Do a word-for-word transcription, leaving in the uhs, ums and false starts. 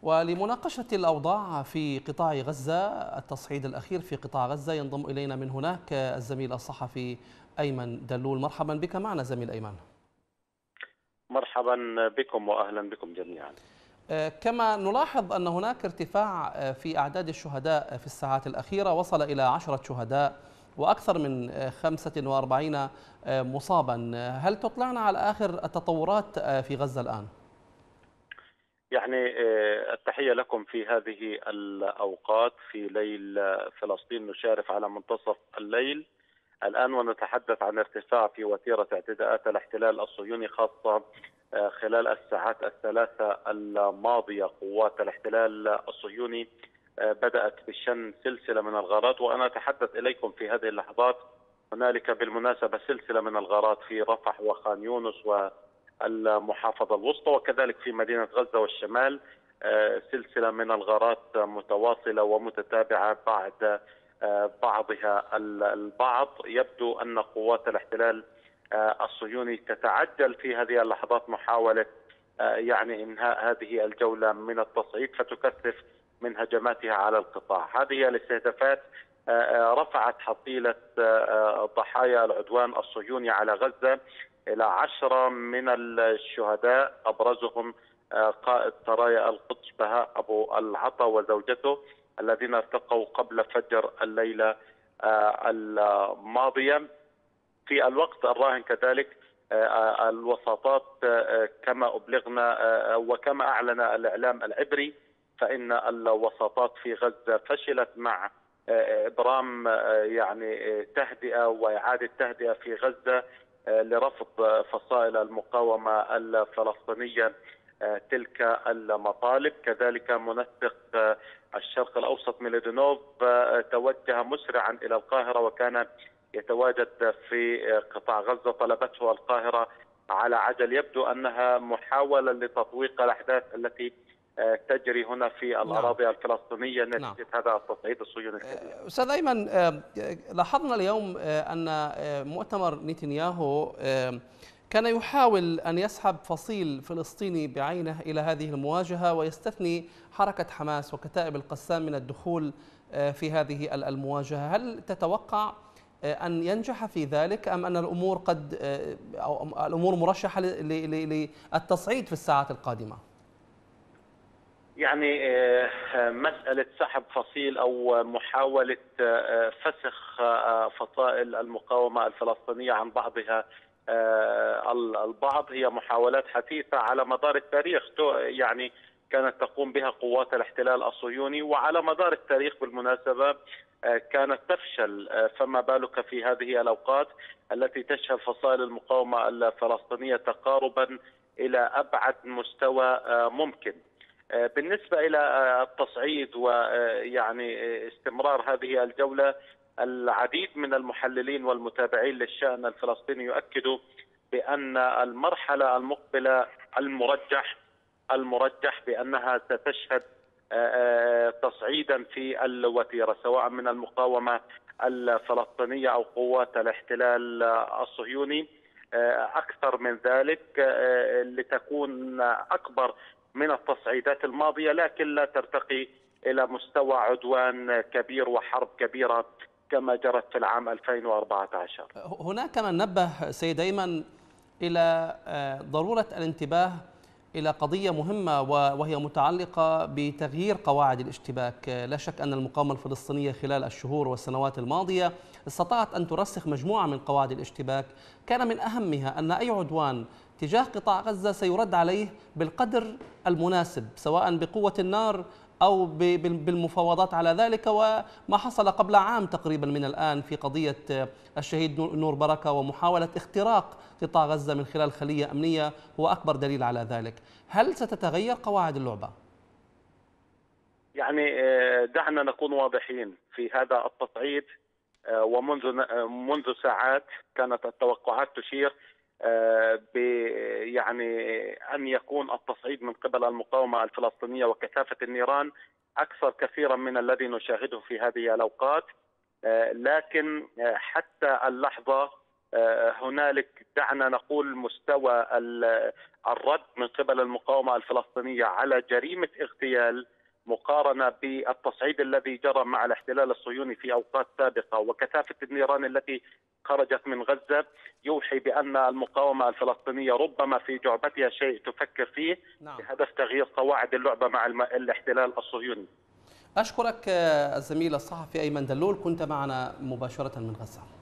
ولمناقشة الأوضاع في قطاع غزة، التصعيد الأخير في قطاع غزة، ينضم إلينا من هناك الزميل الصحفي أيمن دلول. مرحبا بك معنا زميل أيمن. مرحبا بكم وأهلا بكم جميعا. كما نلاحظ أن هناك ارتفاع في أعداد الشهداء في الساعات الأخيرة، وصل إلى عشرة شهداء وأكثر من خمسة وأربعين مصابا. هل تطلعنا على آخر التطورات في غزة الآن؟ يعني التحية لكم في هذه الأوقات في ليل فلسطين، نشارف على منتصف الليل الآن ونتحدث عن ارتفاع في وتيرة اعتداءات الاحتلال الصهيوني، خاصة خلال الساعات الثلاثة الماضية. قوات الاحتلال الصهيوني بدأت بشن سلسلة من الغارات، وأنا أتحدث إليكم في هذه اللحظات. هنالك بالمناسبة سلسلة من الغارات في رفح وخان يونس والمحافظة الوسطى، وكذلك في مدينة غزة والشمال سلسلة من الغارات متواصلة ومتتابعة بعد بعضها البعض. يبدو أن قوات الاحتلال الصهيوني تتعجل في هذه اللحظات محاولة يعني إنهاء هذه الجولة من التصعيد، فتكثف من هجماتها على القطاع. هذه الاستهدافات رفعت حصيلة ضحايا العدوان الصهيوني على غزة إلى عشرة من الشهداء، أبرزهم قائد سرايا القدس بهاء أبو العطا وزوجته، الذين ارتقوا قبل فجر الليلة الماضية. في الوقت الراهن كذلك الوساطات كما أبلغنا وكما أعلن الإعلام العبري، فإن الوساطات في غزة فشلت مع إبرام يعني تهدئة وإعادة تهدئة في غزة لرفض فصائل المقاومة الفلسطينية تلك المطالب. كذلك منسق الشرق الأوسط ميلودينوف توجه مسرعا إلى القاهرة وكان يتواجد في قطاع غزة. طلبته القاهرة على عجل، يبدو أنها محاولة لتطويق الأحداث التي تجري هنا في الأراضي نعم. الفلسطينية نتيجة نعم. هذا التصعيد الصهيوني الكبير. أستاذ أيمن، لاحظنا اليوم أن مؤتمر نتنياهو كان يحاول أن يسحب فصيل فلسطيني بعينه إلى هذه المواجهة، ويستثني حركة حماس وكتائب القسام من الدخول في هذه المواجهة. هل تتوقع أن ينجح في ذلك، أم أن الأمور قد أو الأمور مرشحة للتصعيد في الساعات القادمة؟ يعني مسألة سحب فصيل أو محاولة فسخ فصائل المقاومة الفلسطينية عن بعضها البعض هي محاولات حثيثة على مدار التاريخ، يعني كانت تقوم بها قوات الاحتلال الصهيوني، وعلى مدار التاريخ بالمناسبة كانت تفشل، فما بالك في هذه الأوقات التي تشهد فصائل المقاومة الفلسطينية تقاربا إلى أبعد مستوى ممكن. بالنسبة إلى التصعيد ويعني استمرار هذه الجولة، العديد من المحللين والمتابعين للشأن الفلسطيني يؤكدوا بأن المرحلة المقبلة المرجح المرجح بأنها ستشهد تصعيدا في الوتيرة، سواء من المقاومة الفلسطينية أو قوات الاحتلال الصهيوني. أكثر من ذلك لتكون أكبر من التصعيدات الماضية، لكن لا ترتقي إلى مستوى عدوان كبير وحرب كبيرة كما جرت في العام ألفين وأربعة عشر. هناك من نبه سيد أيمن إلى ضرورة الانتباه إلى قضية مهمة، وهي متعلقة بتغيير قواعد الاشتباك. لا شك أن المقاومة الفلسطينية خلال الشهور والسنوات الماضية استطاعت أن ترسخ مجموعة من قواعد الاشتباك، كان من أهمها أن أي عدوان تجاه قطاع غزة سيرد عليه بالقدر المناسب، سواء بقوة النار أو بالمفاوضات على ذلك. وما حصل قبل عام تقريبا من الآن في قضية الشهيد نور بركة ومحاولة اختراق قطاع غزة من خلال خلية أمنية هو أكبر دليل على ذلك. هل ستتغير قواعد اللعبة؟ يعني دعنا نكون واضحين في هذا التصعيد، ومنذ منذ ساعات كانت التوقعات تشير ب يعني أن يكون التصعيد من قبل المقاومة الفلسطينية وكثافة النيران أكثر كثيرا من الذي نشاهده في هذه الأوقات، لكن حتى اللحظة هنالك دعنا نقول مستوى الرد من قبل المقاومة الفلسطينية على جريمة اغتيال مقارنة بالتصعيد الذي جرى مع الاحتلال الصهيوني في أوقات سابقة وكثافة النيران التي خرجت من غزة، يوحي بأن المقاومة الفلسطينية ربما في جعبتها شيء تفكر فيه نعم. بهدف تغيير قواعد اللعبة مع الاحتلال الصهيوني. أشكرك الزميل الصحفي أيمن دلول، كنت معنا مباشرة من غزة.